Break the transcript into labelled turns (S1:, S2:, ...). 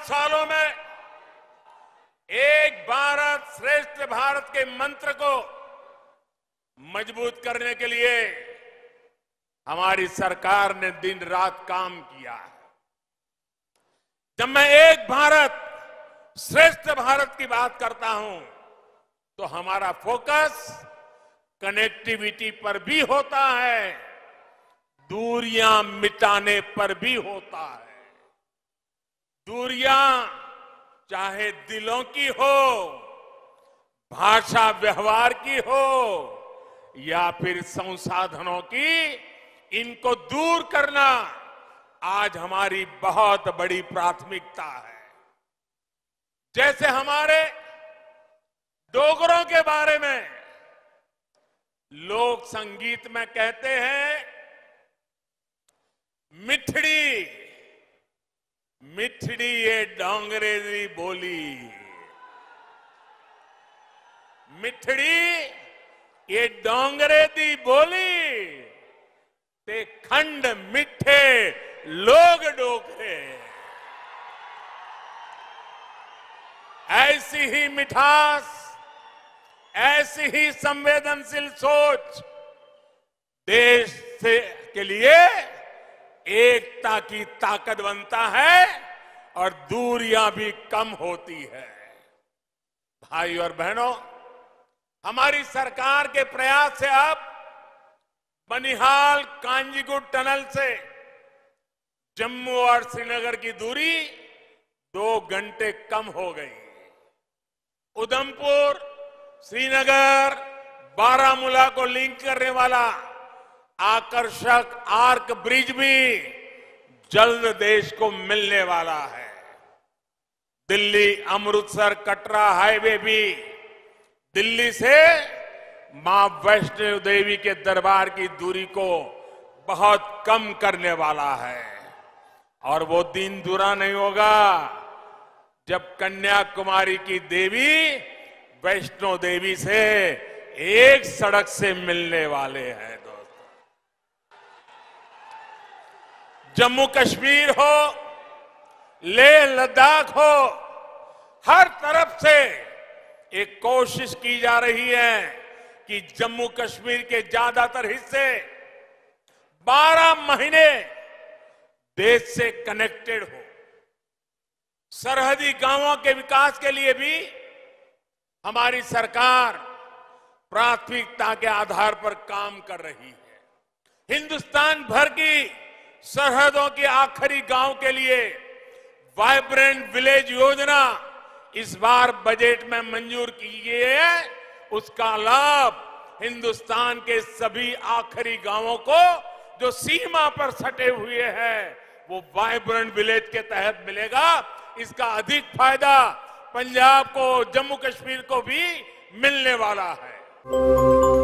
S1: सालों में एक भारत श्रेष्ठ भारत के मंत्र को मजबूत करने के लिए हमारी सरकार ने दिन रात काम किया है। जब मैं एक भारत श्रेष्ठ भारत की बात करता हूं तो हमारा फोकस कनेक्टिविटी पर भी होता है, दूरियां मिटाने पर भी होता है। दूरियां चाहे दिलों की हो, भाषा व्यवहार की हो या फिर संसाधनों की, इनको दूर करना आज हमारी बहुत बड़ी प्राथमिकता है। जैसे हमारे डोगरों के बारे में लोक संगीत में कहते हैं, मिठड़ी मिठड़ी ये डोंगरे दी बोली, मिठड़ी ये डोंगरे दी बोली ते खंड मिठे लोग डोगरे। ऐसी ही मिठास, ऐसी ही संवेदनशील सोच देश से के लिए एकता की ताकत बनता है और दूरियां भी कम होती है। भाई और बहनों, हमारी सरकार के प्रयास से अब बनिहाल कांजीगुट टनल से जम्मू और श्रीनगर की दूरी 2 घंटे कम हो गई। उधमपुर, श्रीनगर, बारामूला को लिंक करने वाला आकर्षक आर्क ब्रिज भी जल्द देश को मिलने वाला है। दिल्ली अमृतसर कटरा हाईवे भी दिल्ली से मां वैष्णो देवी के दरबार की दूरी को बहुत कम करने वाला है। और वो दिन दूरा नहीं होगा जब कन्याकुमारी की देवी वैष्णो देवी से एक सड़क से मिलने वाले हैं। दोस्तों, जम्मू कश्मीर हो, लेह लद्दाख हो, हर तरफ से एक कोशिश की जा रही है कि जम्मू कश्मीर के ज्यादातर हिस्से 12 महीने देश से कनेक्टेड हो। सरहदी गांवों के विकास के लिए भी हमारी सरकार प्राथमिकता के आधार पर काम कर रही है। हिंदुस्तान भर की सरहदों के आखिरी गांव के लिए वाइब्रेंट विलेज योजना इस बार बजट में मंजूर की गई है। उसका लाभ हिंदुस्तान के सभी आखिरी गांवों को जो सीमा पर सटे हुए हैं वो वाइब्रेंट विलेज के तहत मिलेगा। इसका अधिक फायदा पंजाब को, जम्मू कश्मीर को भी मिलने वाला है।